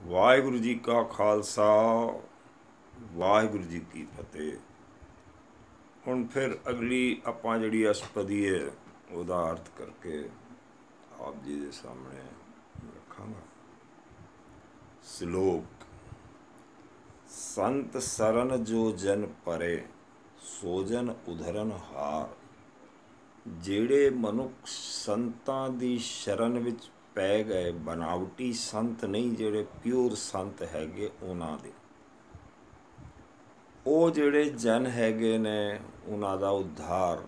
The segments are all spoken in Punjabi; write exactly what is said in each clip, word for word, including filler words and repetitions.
वाहिगुरु जी का खालसा वाहिगुरु जी की फतेह। ਹੁਣ फिर अगली ਆਪਾਂ ਜਿਹੜੀ ਅਸ਼ਟਪਦੀ ਹੈ ਉਹਦਾ ਅਰਥ ਕਰਕੇ ਆਪ ਜੀ ਦੇ ਸਾਹਮਣੇ ਰੱਖਾਂਗਾ। ਸ਼ਲੋਕ। ਸੰਤ ਸਰਨ ਜੋ ਜਨ ਪਰੇ ਸੋਜਨ ਉਧਰਨ ਹਾਰ। ਜਿਹੜੇ ਮਨੁੱਖ ਸੰਤਾਂ ਦੀ ਸ਼ਰਨ ਵਿੱਚ ਪੈ ਗਏ, ਬਨਾਵਟੀ ਸੰਤ ਨਹੀਂ, ਜਿਹੜੇ ਪਿਓਰ ਸੰਤ ਹੈਗੇ ਉਹਨਾਂ ਦੇ, ਉਹ ਜਿਹੜੇ ਜਨ ਹੈਗੇ ਨੇ ਉਹਨਾਂ ਦਾ ਉद्धार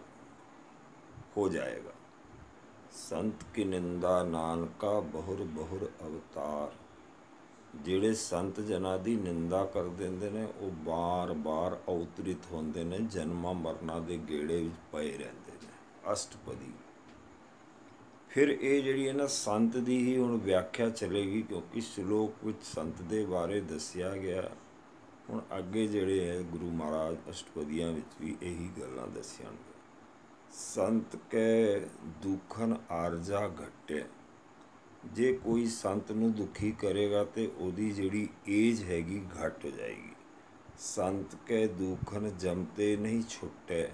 ਹੋ ਜਾਏਗਾ। ਸੰਤ ਕੀ ਨਿੰਦਾ ਨਾਨਕਾ ਬਹੁਰ ਬਹੁਰ ਅਵਤਾਰ। ਜਿਹੜੇ ਸੰਤ ਜਨਾਂ ਦੀ ਨਿੰਦਾ ਕਰ ਦਿੰਦੇ ਨੇ ਉਹ ਬਾਰ ਬਾਰ ਅਵਤਰਿਤ ਹੁੰਦੇ ਨੇ, ਜਨਮਾਂ ਮਰਨਾਂ ਦੇ ਗੇੜੇ ਵਿੱਚ ਪਏ ਰਹਿੰਦੇ ਨੇ। ਅਸ਼ਟਪਦੀ। ਫਿਰ ਇਹ ਜਿਹੜੀ ਹੈ ਨਾ ਸੰਤ ਦੀ ਹੀ ਹੁਣ ਵਿਆਖਿਆ ਚੱਲੇਗੀ, ਕਿਉਂਕਿ ਸ਼ਲੋਕ ਵਿੱਚ ਸੰਤ ਦੇ ਬਾਰੇ ਦੱਸਿਆ ਗਿਆ। ਹੁਣ ਅੱਗੇ ਜਿਹੜੇ ਹੈ ਗੁਰੂ ਮਹਾਰਾਜ ਅਸ਼ਟਪਦੀਆਂ ਵਿੱਚ ਵੀ ਇਹੀ ਗੱਲਾਂ ਦੱਸੀਆਂਗੇ। ਸੰਤ ਕੈ ਦੁਖਨ ਆਰਜਾ ਘਟੇ। ਜੇ ਕੋਈ ਸੰਤ ਨੂੰ ਦੁਖੀ ਕਰੇਗਾ ਤੇ ਉਹਦੀ ਜਿਹੜੀ ਏਜ ਹੈਗੀ ਘੱਟ ਹੋ ਜਾਏਗੀ। ਸੰਤ ਕੈ ਦੁਖਨ ਜਮਤੇ ਨਹੀਂ ਛੁੱਟੇ।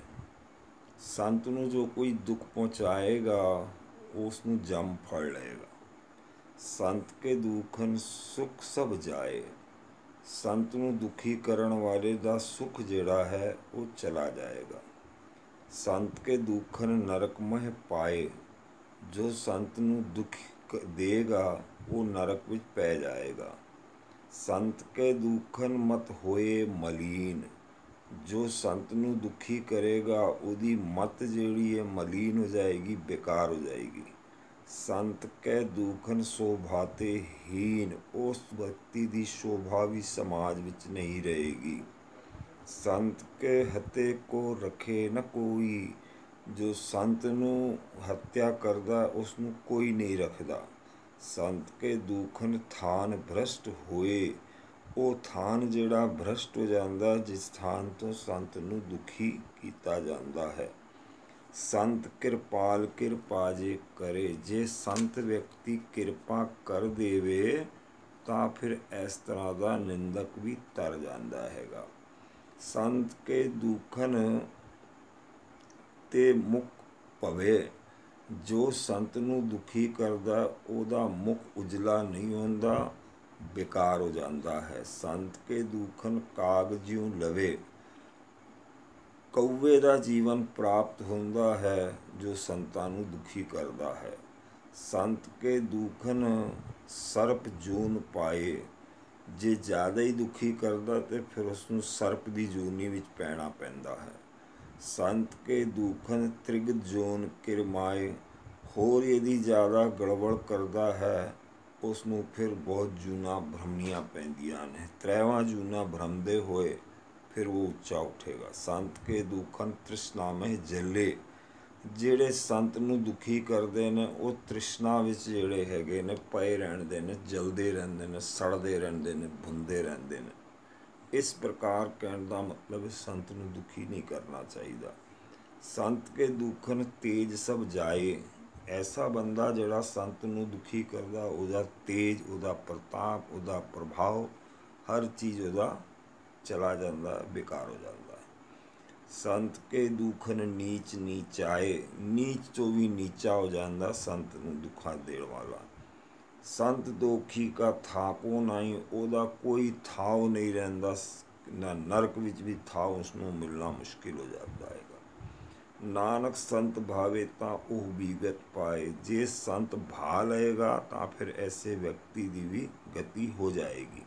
ਸੰਤ ਨੂੰ ਜੋ ਕੋਈ ਦੁੱਖ ਪਹੁੰਚਾਏਗਾ ਉਸ ਨੂੰ ਜਮ ਫੜ ਲਏਗਾ। ਸੰਤ ਕੇ ਦੁਖਨ ਸੁਖ ਸਭ ਜਾਏ। ਸੰਤ ਨੂੰ ਦੁਖੀ ਕਰਨ ਵਾਲੇ ਦਾ ਸੁਖ ਜਿਹੜਾ ਹੈ ਉਹ ਚਲਾ ਜਾਏਗਾ। ਸੰਤ ਕੇ ਦੁਖਨ ਨਰਕ ਮਹਿ ਪਾਏ। ਜੋ ਸੰਤ ਨੂੰ ਦੁੱਖ ਦੇਗਾ ਉਹ ਨਰਕ ਵਿੱਚ ਪੈ ਜਾਏਗਾ। ਸੰਤ ਕੇ ਦੁਖਨ ਮਤ ਹੋਏ ਮਲੀਨ। ਜੋ ਸੰਤ ਨੂੰ ਦੁਖੀ ਕਰੇਗਾ ਉਹਦੀ ਮਤ ਜਿਹੜੀ ਹੈ ਮਲੀਨ ਹੋ ਜਾਏਗੀ, ਬੇਕਾਰ ਹੋ ਜਾਏਗੀ। ਸੰਤ ਕੈ ਦੁਖਨ ਸ਼ੋਭਾਤੇ ਹੀਨ। ਉਸ ਵਿਅਕਤੀ ਦੀ ਸ਼ੋਭਾ ਵੀ ਸਮਾਜ ਵਿੱਚ ਨਹੀਂ ਰਹੇਗੀ। ਸੰਤ ਕੇ ਹਤੇ ਕੋ ਰੱਖੇ ਨ ਕੋਈ। ਜੋ ਸੰਤ ਨੂੰ ਹੱਤਿਆ ਕਰਦਾ ਉਸ ਨੂੰ ਕੋਈ ਨਹੀਂ ਰੱਖਦਾ। ਸੰਤ ਕੇ ਦੁਖਨ ਥਾਨ ਭ੍ਰਸ਼ਟ ਹੋਏ। ਉਹ ਥਾਨ ਜਿਹੜਾ ਭ੍ਰਸ਼ਟ ਹੋ ਜਾਂਦਾ ਜਿਸ ਥਾਨ ਤੋਂ ਸੰਤ ਨੂੰ ਦੁਖੀ ਕੀਤਾ ਜਾਂਦਾ ਹੈ। ਸੰਤ ਕਿਰਪਾਲ ਕਿਰਪਾ ਜੇ ਕਰੇ। ਜੇ ਸੰਤ ਵਿਅਕਤੀ ਕਿਰਪਾ ਕਰ ਦੇਵੇ ਤਾਂ ਫਿਰ ਇਸ ਤਰ੍ਹਾਂ ਦਾ ਨਿੰਦਕ ਵੀ ਤਰ ਜਾਂਦਾ ਹੈਗਾ। ਸੰਤ ਕੇ ਦੁਖਨ ਤੇ ਮੁਖ ਭਵੇ। ਜੋ ਸੰਤ ਨੂੰ ਦੁਖੀ ਕਰਦਾ ਉਹਦਾ ਮੁਖ ਉਜਲਾ ਨਹੀਂ ਹੁੰਦਾ, ਬੇਕਾਰ ਹੋ ਜਾਂਦਾ ਹੈ। ਸੰਤ ਕੇ ਦੁਖਨ ਕਾਗ ਜਿਉ ਲਵੇ। ਕਊਏ ਦਾ ਜੀਵਨ ਪ੍ਰਾਪਤ ਹੁੰਦਾ ਹੈ ਜੋ ਸੰਤਾਂ ਨੂੰ ਦੁਖੀ ਕਰਦਾ ਹੈ। ਸੰਤ ਕੇ ਦੁਖਨ ਸਰਪ ਜੂਨ ਪਾਏ। ਜੇ ਜ਼ਿਆਦਾ ਹੀ ਦੁਖੀ ਕਰਦਾ ਤੇ ਫਿਰ ਉਸਨੂੰ ਸਰਪ ਦੀ ਜੂਨੀ ਵਿੱਚ ਪੈਣਾ ਪੈਂਦਾ ਹੈ। ਸੰਤ ਕੇ ਦੁਖਨ ਤ੍ਰਿਗ ਜੋਨ ਕਿਰਮਾਏ। ਹੋਰ ਯਦੀ ਜ਼ਿਆਦਾ ਗੜਬੜ ਕਰਦਾ ਹੈ ਉਸ ਨੂੰ ਫਿਰ ਬਹੁਤ ਜੂਨਾਂ ਭਰਮਣੀਆਂ ਪੈਂਦੀਆਂ ਨੇ। ਤ੍ਰੈਵਾਂ ਜੂਨਾਂ ਭਰਮਦੇ ਹੋਏ ਫਿਰ ਉਹ ਉੱਚਾ ਉੱਠੇਗਾ। ਸੰਤ ਕੇ ਦੁਖਨ ਤ੍ਰਿਸ਼ਨਾ ਮਹਿ ਜਲੇ। ਜਿਹੜੇ ਸੰਤ ਨੂੰ ਦੁਖੀ ਕਰਦੇ ਨੇ ਉਹ ਤ੍ਰਿਸ਼ਨਾ ਵਿੱਚ ਜਿਹੜੇ ਹੈਗੇ ਨੇ ਪਏ ਰਹਿੰਦੇ ਨੇ, ਜਲਦੇ ਰਹਿੰਦੇ ਨੇ, ਸੜਦੇ ਰਹਿੰਦੇ ਨੇ, ਭੁੰਦੇ ਰਹਿੰਦੇ ਨੇ। ਇਸ ਪ੍ਰਕਾਰ ਕਹਿਣ ਦਾ ਮਤਲਬ ਸੰਤ ਨੂੰ ਦੁਖੀ ਨਹੀਂ ਕਰਨਾ ਚਾਹੀਦਾ। ਸੰਤ ਕੇ ਦੁਖਨ ਤੇਜ ਸਭ ਜਾਏ। ਐਸਾ ਬੰਦਾ ਜਿਹੜਾ ਸੰਤ ਨੂੰ ਦੁਖੀ ਕਰਦਾ ਉਹਦਾ ਤੇਜ, ਉਹਦਾ ਪ੍ਰਤਾਪ, ਉਹਦਾ ਪ੍ਰਭਾਵ, ਹਰ ਚੀਜ਼ ਉਹਦਾ ਚਲਾ ਜਾਂਦਾ, ਬੇਕਾਰ ਹੋ ਜਾਂਦਾ ਹੈ। ਸੰਤ ਕੇ ਦੁਖਨ ਨੀਚ ਨੀਚਾਏ। ਨੀਚ ਤੋਂ ਵੀ ਨੀਚਾ ਹੋ ਜਾਂਦਾ ਸੰਤ ਨੂੰ ਦੁੱਖਾਂ ਦੇਣ ਵਾਲਾ। ਸੰਤ ਦੋਖੀ ਕਾ ਥਾਪੋ ਨਹੀਂ। ਉਹਦਾ ਕੋਈ ਥਾਂ ਨਹੀਂ ਰਹਿੰਦਾ, ਨਾ ਨਰਕ ਵਿੱਚ ਵੀ ਥਾਂ ਉਸਨੂੰ ਮਿਲਣਾ ਮੁਸ਼ਕਿਲ ਹੋ ਜਾਂਦਾ ਹੈਗਾ। ਨਾਨਕ ਸੰਤ ਭਾਵੇ ਤਾਂ ਉਹ ਵਿਗਤ ਪਾਏ। ਜੇ ਸੰਤ ਭਾ ਲਏਗਾ ਤਾਂ ਫਿਰ ਐਸੇ ਵਿਅਕਤੀ ਦੀ ਵੀ ਗਤੀ ਹੋ ਜਾਏਗੀ।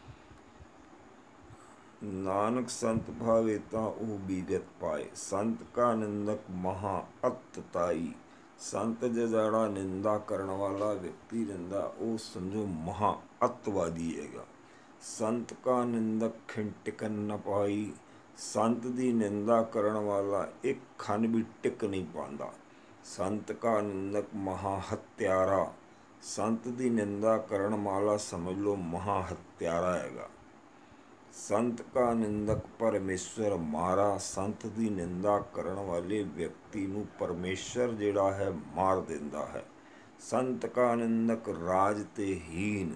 ਨਾਨਕ ਸੰਤ ਭਾਵੇ ਤਾਂ ਉਹ ਵਿਗਤ ਪਾਏ। ਸੰਤ ਕਾ ਨਿੰਦਕ ਮਹਾ ਅਤਤਾਈ। ਸੰਤ ਜਿਹੜਾ ਨਿੰਦਾ ਕਰਨ ਵਾਲਾ ਵਿਅਕਤੀ ਰਹਿੰਦਾ ਉਹ ਸਮਝੋ ਮਹਾ ਅੱਤਵਾਦੀ ਹੈਗਾ। ਸੰਤ ਕਾ ਨਿੰਦਕ ਖਿਨ ਟਿਕਨ ਨ ਪਾਈ। ਸੰਤ ਦੀ ਨਿੰਦਾ ਕਰਨ ਵਾਲਾ ਇੱਕ ਖਣ ਵੀ ਟਿਕ ਨਹੀਂ ਪਾਉਂਦਾ। ਸੰਤ ਕਾ ਨਿੰਦਕ ਮਹਾ ਹੱਤਿਆਰਾ। ਸੰਤ ਦੀ ਨਿੰਦਾ ਕਰਨ ਵਾਲਾ ਸਮਝ ਲਓ ਮਹਾ ਹੱਤਿਆਰਾ ਹੈਗਾ। ਸੰਤ ਕਾ ਨਿੰਦਕ ਪਰਮੇਸ਼ਵਰ ਮਾਰਾ। ਸੰਤ ਦੀ ਨਿੰਦਾ ਕਰਨ ਵਾਲੇ ਵਿਅਕਤੀ ਨੂੰ ਪਰਮੇਸ਼ਵਰ ਜਿਹੜਾ ਹੈ ਮਾਰ ਦਿੰਦਾ ਹੈ। ਸੰਤ ਕਾ ਨਿੰਦਕ ਰਾਜ ਤੇ ਹੀਨ।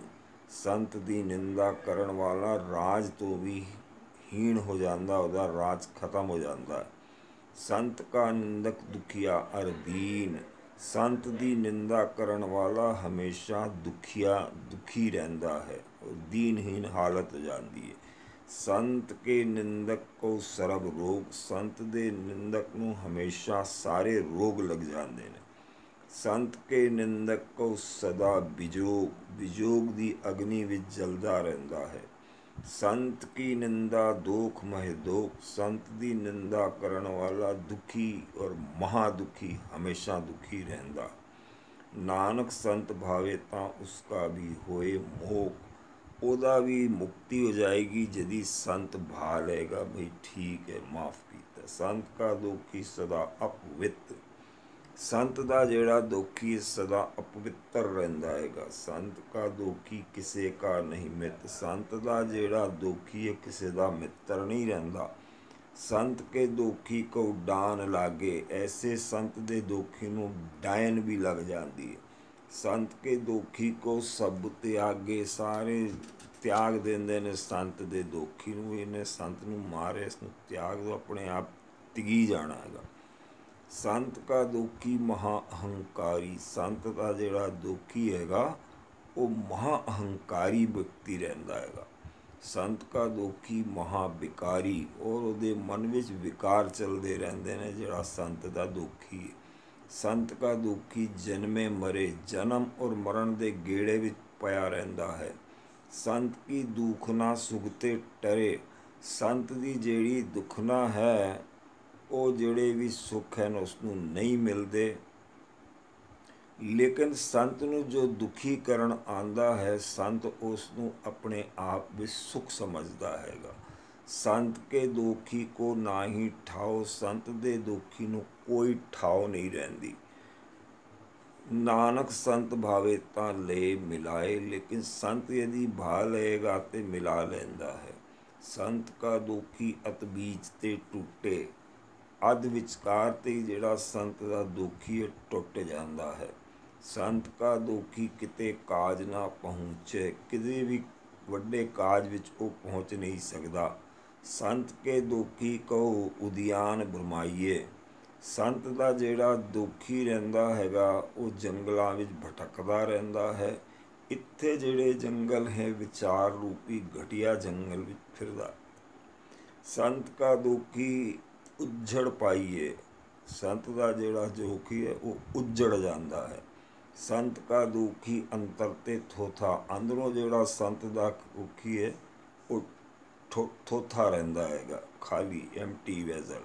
संत की निंदा करन वाला राज तो भी हीन हो जाता, उसका राज खत्म हो जाता है। संत का निंदक दुखिया अर दीन, संत की निंदा करन वाला हमेशा दुखिया दुखी रहता है और दीनहीन हालत हो जाती है। संत के निंदक को सरब रोग, संत के निंदक नूं हमेशा सारे रोग लग जाते हैं। संत के निंदक को सदा विजोग, विजोग की अग्नि विच जलदा रहता है। संत की निंदा दोख मह दोख, संत की निंदा करन वाला दुखी और महादुखी हमेशा दुखी रहता। नानक संत भावे तां उसका भी होए मोख, ओदा भी मुक्ति हो जाएगी यदि संत भा लेगा भाई ठीक है माफ़ कीता। संत का दुखी सदा अपवित्र, संत का जिहड़ा दुखी सदा अपवित्र रहिंदा हैगा। संत का दुखी किसी का नहीं मित्र, संत का जिहड़ा दुखी है किसी का मित्र नहीं रहिंदा। संत के दुखी को डान लागे, ऐसे संत दे दुखी नूं डायन भी लग जाती है। संत के दुखी को सब त्यागे, सारे त्याग देंदे ने संत दे दुखी नूं, इन्हें संत नूं मारे इसनूं त्याग दो, अपने आप तिगी जाना हैगा। संत का दुखी महा अहंकारी, संत का जिहड़ा दुखी हैगा वो महा अहंकारी व्यक्ति रहिंदा हैगा। संत का दुखी महा विकारी, और उहदे मन विच विकार चलते रहंदे ने जिहड़ा संत का दुखी है। संत का दुखी जन्मे मरे, जन्म और मरण दे गेड़े विच पया रहिंदा है। संत की दुखना सुगते टरे, संत की जिहड़ी दुखना है वो जिहड़े भी सुख हैं उसनूं नहीं मिलते। लेकिन संत नूं जो दुखी करन आंदा है, संत उसनूं अपने आप विच सुख समझदा हैगा। संत के दुखी को ना ही ठाओ, संत दे दुखी नूं कोई ठाओ नहीं रहिंदी। नानक संत भावे तां ले मिलाए, लेकिन संत यदि भा लेगा तो मिला लैंदा है। संत का दुखी अत बीच ते टूटे, अध विचकार ते जिहड़ा संत का दुखी है टुट जाता है। संत का दुखी किते काज ना पहुँचे, किसी भी वड्डे काज विच वो पहुँच नहीं सकता। संत के दुखी को उद्यान भरमाइए, संत का जिहड़ा दुखी रहिंदा हैगा वो जंगलों विच भटकदा रहिंदा है। इत्थे जिहड़े जंगल है विचार रूपी घटिया जंगल विच फिरदा। संत का दुखी उज्जड़ पाइए, संत का जिहड़ा दुखी है वो उज्जड़ जाता है। संत का दुखी अंतर ते थोथा, अंदरों जिहड़ा संत का दुखी है वो थो थोथा रहिंदा हैगा, खाली एम्प्टी वैजल।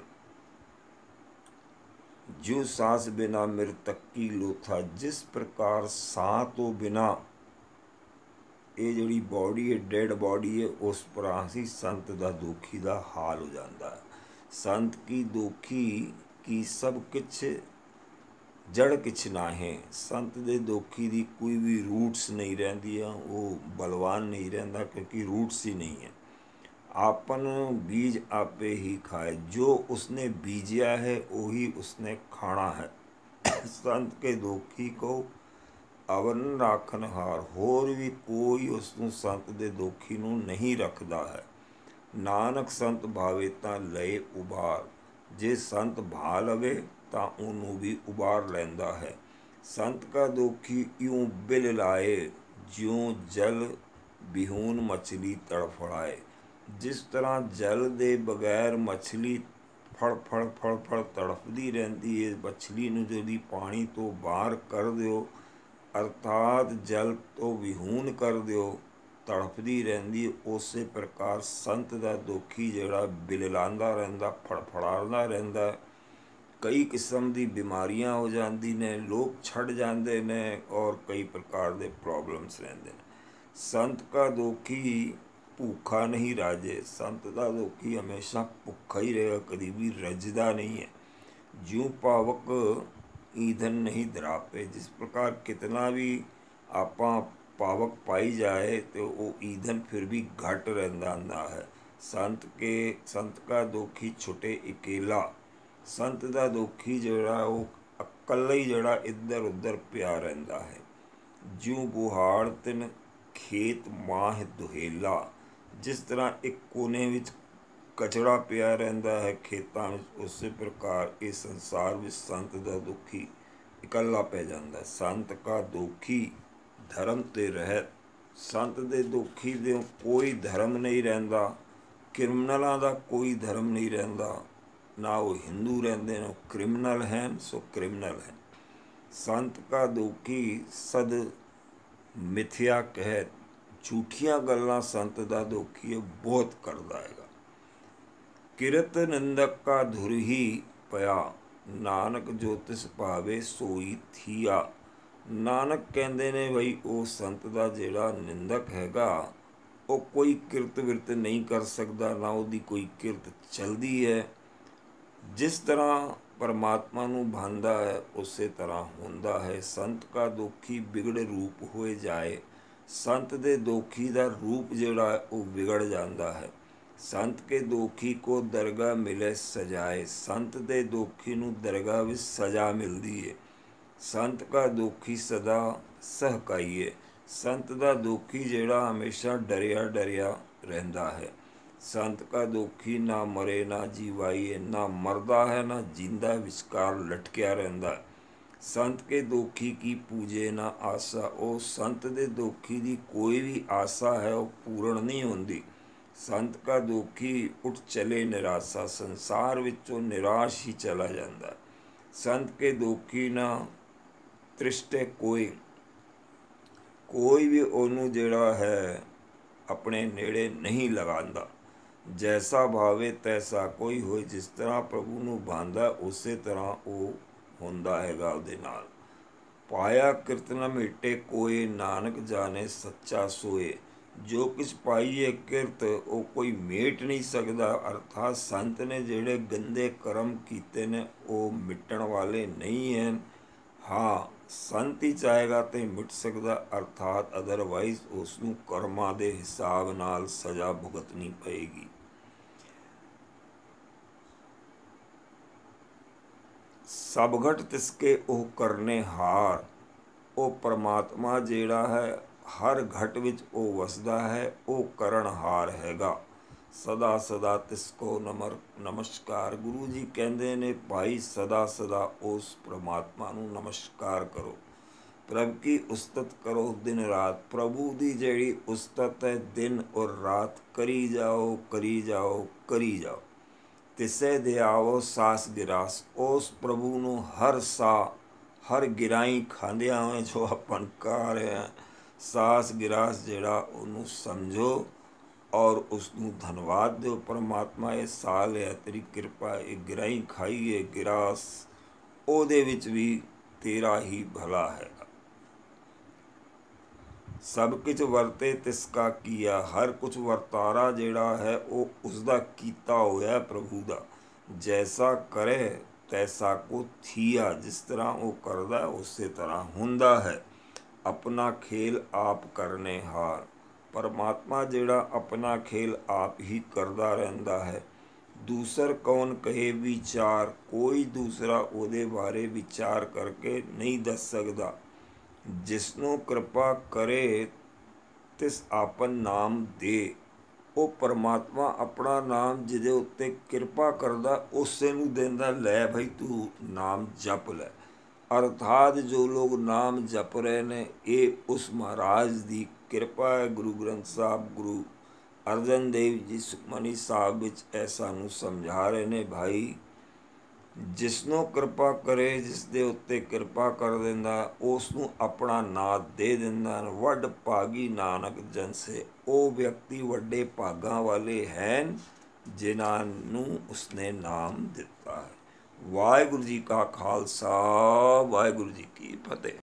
जो सांस बिना मृतक की लोथा, जिस प्रकार साह तो बिना ये जिहड़ी बॉडी है डेड बॉडी है उस तरह ही संत का दुखी का हाल हो जाता है। संत की दुखी की सब किछ जड़ किछ ना है। संत दे दुखी की कोई भी रूट्स नहीं रहिंदी, वो बलवान नहीं रहिंदा क्योंकि रूट्स ही नहीं है। आपन बीज आपे ही खाए, जो उसने बीजा है वही उसने खाना है। संत के दुखी को अवन राखनहार, होर भी कोई उसनूं संत दे दुखी नूं नहीं रखदा है। नानक संत भावे तां लए उबार, जे संत भा लवे तां उहनूं भी उबार लैंदा है। संत का दुखी यूं बिल लाए, ज्यों जल बिहून मछली तड़फड़ाए। जिस तरह जल दे बगैर मछली फड़ फड़ फड़ फड़ तड़फदी रहती है, मछली नूं जदी पानी तो बाहर कर दिओ अर्थात जल तो विहून कर दिओ तड़फदी रहिंदी, उस प्रकार संत का दुखी जिहड़ा बिललांदा रहिंदा, फड़फड़ांदा रहिंदा। कई किस्म की बीमारियां हो जाती ने, लोग छड़ जाते ने और कई प्रकार के प्रॉब्लम्स रहिंदे ने। संत का दुखी भूखा नहीं राजे, संत का दुखी हमेशा भुखा ही रहेगा, कभी भी रजदा नहीं है। ज्यों पावक ईंधन नहीं दरापे, जिस प्रकार कितना भी आपां पावक पाई जाए तो वो ईंधन फिर भी घट रहिंदा है। संत के संत का दुखी छुटे अकेला, संत का दुखी जिहड़ा वो अकल्ला ही जिहड़ा इधर उधर पिया रहिंदा है। ज्यों बुहाड़ तिन ਖੇਤ ਮਾਹ ਦੁਹੇਲਾ। ਜਿਸ ਤਰ੍ਹਾਂ ਇੱਕ ਕੋਨੇ ਵਿੱਚ ਕਚੜਾ ਪਿਆ ਰਹਿੰਦਾ ਹੈ ਖੇਤਾਂ ਵਿੱਚ, ਉਸੇ ਪ੍ਰਕਾਰ ਇਸ ਸੰਸਾਰ ਵਿੱਚ ਸੰਤ ਦਾ ਦੁਖੀ ਇਕੱਲਾ ਪੈ ਜਾਂਦਾ। ਸੰਤ ਕਾ ਦੁਖੀ ਧਰਮ ਤੇ ਰਹਿਤ। ਸੰਤ ਦੇ ਦੁਖੀ ਦੇ ਕੋਈ ਧਰਮ ਨਹੀਂ ਰਹਿੰਦਾ। ਕ੍ਰਿਮਨਲਾਂ ਦਾ ਕੋਈ ਧਰਮ ਨਹੀਂ ਰਹਿੰਦਾ, ਨਾ ਉਹ ਹਿੰਦੂ ਰਹਿੰਦੇ ਨੇ, ਉਹ ਕ੍ਰਿਮਨਲ ਹਨ, ਸੋ ਕ੍ਰਿਮਨਲ ਹੈ। ਸੰਤ ਕਾ ਦੁਖੀ ਸਦ ਮਿਥਿਆ ਕਹਿਤ। ਝੂਠੀਆਂ ਗੱਲਾਂ ਸੰਤ ਦਾ ਦੁਖੀ ਬਹੁਤ ਕਰਦਾ ਹੈਗਾ। ਕਿਰਤ ਨਿੰਦਕ ਕਾ ਧੁਰ ਹੀ ਪਿਆ। ਨਾਨਕ ਜੋ ਤਿਸ ਭਾਵੇ ਸੋਈ ਥੀਆ। ਨਾਨਕ ਕਹਿੰਦੇ ਨੇ ਬਈ ਉਹ ਸੰਤ ਦਾ ਜਿਹੜਾ ਨਿੰਦਕ ਹੈਗਾ ਉਹ ਕੋਈ ਕਿਰਤ ਵਿਰਤ ਨਹੀਂ ਕਰ ਸਕਦਾ, ਨਾ ਉਹਦੀ ਕੋਈ ਕਿਰਤ ਚਲਦੀ ਹੈ। ਜਿਸ ਤਰ੍ਹਾਂ ਪਰਮਾਤਮਾ ਨੂੰ ਭਾਂਦਾ ਹੈ ਉਸੇ ਤਰ੍ਹਾਂ ਹੁੰਦਾ ਹੈ। ਸੰਤ ਕਾ ਦੋਖੀ ਵਿਗੜ ਰੂਪ ਹੋਏ ਜਾਏ। ਸੰਤ ਦੇ ਦੋਖੀ ਦਾ ਰੂਪ ਜਿਹੜਾ ਹੈ ਉਹ ਵਿਗੜ ਜਾਂਦਾ ਹੈ। ਸੰਤ ਕੇ ਦੋਖੀ ਕੋ ਦਰਗਾਹ ਮਿਲੇ ਸਜਾਏ। ਸੰਤ ਦੇ ਦੋਖੀ ਨੂੰ ਦਰਗਾਹ ਵਿੱਚ ਸਜ਼ਾ ਮਿਲਦੀ ਹੈ। ਸੰਤ ਕਾ ਦੋਖੀ ਸਦਾ ਸਹਕਾਈਏ। ਸੰਤ ਦਾ ਦੋਖੀ ਜਿਹੜਾ ਹਮੇਸ਼ਾ ਡਰਿਆ ਡਰਿਆ ਰਹਿੰਦਾ ਹੈ। ਸੰਤ ਕਾ ਦੋਖੀ ਨਾ ਮਰੇ ਨਾ ਜੀਵਾਈਏ। ਨਾ ਮਰਦਾ ਹੈ ਨਾ ਜਿੰਦਾ, ਵਿਚਕਾਰ ਲਟਕਿਆ ਰਹਿੰਦਾ। ਸੰਤ ਕੇ ਦੋਖੀ ਕੀ ਪੂਜੇ ਨਾ ਆਸਾ। ਉਹ ਸੰਤ ਦੇ ਦੋਖੀ ਦੀ ਕੋਈ ਵੀ ਆਸਾ ਹੈ ਉਹ ਪੂਰਨ ਨਹੀਂ ਹੁੰਦੀ। ਸੰਤ ਕਾ ਦੋਖੀ ਉੱਠ ਚਲੇ ਨਿਰਾਸ਼ਾ। ਸੰਸਾਰ ਵਿੱਚੋਂ ਨਿਰਾਸ਼ ਹੀ ਚਲਾ ਜਾਂਦਾ। ਸੰਤ ਕੇ ਦੋਖੀ ਨਾ ਤ੍ਰਿਸ਼ਟੇ ਕੋਈ। ਕੋਈ ਵੀ ਉਹਨੂੰ ਜਿਹੜਾ ਹੈ ਆਪਣੇ ਨੇੜੇ ਨਹੀਂ ਲਗਾਉਂਦਾ। ਜੈਸਾ ਭਾਵੇ ਤੈਸਾ ਕੋਈ ਹੋਏ। ਜਿਸ ਤਰ੍ਹਾਂ ਪ੍ਰਭੂ ਨੂੰ ਭਾਂਦਾ ਉਸੇ ਤਰ੍ਹਾਂ ਉਹ ਹੁੰਦਾ ਹੈਗਾ ਉਹਦੇ ਨਾਲ। ਪਾਇਆ ਕਿਰਤ ਨ ਮਿਟੇ ਕੋਏ। ਨਾਨਕ ਜਾਣੇ ਸੱਚਾ ਸੋਏ। ਜੋ ਕੁਛ ਪਾਈਏ ਕਿਰਤ ਉਹ ਕੋਈ ਮੇਟ ਨਹੀਂ ਸਕਦਾ। ਅਰਥਾਤ ਸੰਤ ਨੇ ਜਿਹੜੇ ਗੰਦੇ ਕਰਮ ਕੀਤੇ ਨੇ ਉਹ ਮਿਟਣ ਵਾਲੇ ਨਹੀਂ ਹਨ। ਹਾਂ, ਸੰਤ ਹੀ ਚਾਹੇਗਾ ਤੇ ਮਿਟ ਸਕਦਾ, ਅਰਥਾਤ ਅਦਰਵਾਈਜ਼ ਉਸ ਨੂੰ ਕਰਮਾਂ ਦੇ ਹਿਸਾਬ ਨਾਲ ਸਜ਼ਾ ਭੁਗਤਣੀ ਪਏਗੀ। ਸਭ ਘਟ ਤਿਸਕੇ ਉਹ ਕਰਨੇ ਹਾਰ। ਉਹ ਪਰਮਾਤਮਾ ਜਿਹੜਾ ਹੈ ਹਰ ਘਟ ਵਿੱਚ ਉਹ ਵਸਦਾ ਹੈ, ਉਹ ਕਰਨਹਾਰ ਹੈਗਾ। ਸਦਾ ਸਦਾ ਤਿਸਕੋ ਨਮਰ ਨਮਸਕਾਰ। ਗੁਰੂ ਜੀ ਕਹਿੰਦੇ ਨੇ ਭਾਈ ਸਦਾ ਸਦਾ ਉਸ ਪਰਮਾਤਮਾ ਨੂੰ ਨਮਸਕਾਰ ਕਰੋ। ਪ੍ਰਭ ਕੀ ਉਸਤਤ ਕਰੋ ਦਿਨ ਰਾਤ। ਪ੍ਰਭੂ ਦੀ ਜਿਹੜੀ ਉਸਤਤ ਹੈ ਦਿਨ ਔਰ ਰਾਤ ਕਰੀ ਜਾਓ ਕਰੀ ਜਾਓ ਕਰੀ ਜਾਓ। ਤਿਸੇ ਦਿਆਵੋ ਸਾਸ ਗਿਰਾਸ। ਉਸ ਪ੍ਰਭੂ ਨੂੰ ਹਰ ਸਾਹ ਹਰ ਗਿਰਾਈ ਖਾਂਦਿਆਂ ਹੋਏ ਜੋ ਆਪਾਂ ਕਰ ਰਹੇ ਹਾਂ, ਸਾਸ ਗਿਰਾਸ ਜਿਹੜਾ ਉਹਨੂੰ ਸਮਝੋ ਔਰ ਉਸ ਨੂੰ ਧੰਨਵਾਦ ਦਿਓ। ਪਰਮਾਤਮਾ ਇਹ ਸਾਹ ਲਿਆ ਤੇਰੀ ਕਿਰਪਾ, ਇਹ ਗਿਰਾਈ ਖਾਈਏ ਗਿਰਾਸ, ਉਹਦੇ ਵਿੱਚ ਵੀ ਤੇਰਾ ਹੀ ਭਲਾ ਹੈਗਾ। ਸਭ ਕੁਛ ਵਰਤੇ ਤਿਸਕਾ ਕੀਆ। ਹਰ ਕੁਛ ਵਰਤਾਰਾ ਜਿਹੜਾ ਹੈ ਉਹ ਉਸਦਾ ਕੀਤਾ ਹੋਇਆ ਪ੍ਰਭੂ ਦਾ। ਜੈਸਾ ਕਰੇ ਤੈਸਾ ਕੋ ਥੀਆ। ਜਿਸ ਤਰ੍ਹਾਂ ਉਹ ਕਰਦਾ ਉਸੇ ਤਰ੍ਹਾਂ ਹੁੰਦਾ ਹੈ। ਆਪਣਾ ਖੇਲ ਆਪ ਕਰਨੇ ਹਾਰ। ਪਰਮਾਤਮਾ ਜਿਹੜਾ ਆਪਣਾ ਖੇਲ ਆਪ ਹੀ ਕਰਦਾ ਰਹਿੰਦਾ ਹੈ। ਦੂਸਰ ਕੌਣ ਕਹੇ ਵਿਚਾਰ। ਕੋਈ ਦੂਸਰਾ ਉਹਦੇ ਬਾਰੇ ਵਿਚਾਰ ਕਰਕੇ ਨਹੀਂ ਦੱਸ ਸਕਦਾ। ਜਿਸਨੂੰ ਕਿਰਪਾ ਕਰੇ ਤਿਸ ਆਪਨ ਨਾਮ ਦੇ। ਉਹ ਪਰਮਾਤਮਾ ਆਪਣਾ ਨਾਮ ਜਿਹਦੇ ਉੱਤੇ ਕਿਰਪਾ ਕਰਦਾ ਉਸੇ ਨੂੰ ਦਿੰਦਾ, ਲੈ ਭਾਈ ਤੂੰ ਨਾਮ ਜਪ ਲੈ। ਅਰਥਾਤ ਜੋ ਲੋਕ ਨਾਮ ਜਪ ਰਹੇ ਨੇ ਇਹ ਉਸ ਮਹਾਰਾਜ ਦੀ ਕਿਰਪਾ ਹੈ। ਗੁਰੂ ਗ੍ਰੰਥ ਸਾਹਿਬ ਗੁਰੂ ਅਰਜਨ ਦੇਵ ਜੀ ਸੁਖਮਨੀ ਸਾਹਿਬ ਵਿੱਚ ਇਹ ਸਾਨੂੰ ਸਮਝਾ ਰਹੇ ਨੇ, ਭਾਈ ਜਿਸਨੂੰ ਕਿਰਪਾ ਕਰੇ, ਜਿਸ ਦੇ ਉੱਤੇ ਕਿਰਪਾ ਕਰ ਦਿੰਦਾ ਉਸ ਨੂੰ ਆਪਣਾ ਨਾਂ ਦੇ ਦਿੰਦਾ। ਵੱਡ ਭਾਗੀ ਨਾਨਕ ਜਨ ਸੇ। ਉਹ ਵਿਅਕਤੀ ਵੱਡੇ ਭਾਗਾਂ ਵਾਲੇ ਹਨ ਜਿਨ੍ਹਾਂ ਨੂੰ ਉਸਨੇ ਨਾਮ ਦਿੱਤਾ ਹੈ। ਵਾਹਿਗੁਰੂ ਜੀ ਕਾ ਖਾਲਸਾ, ਵਾਹਿਗੁਰੂ ਜੀ ਕੀ ਫਤਿਹ।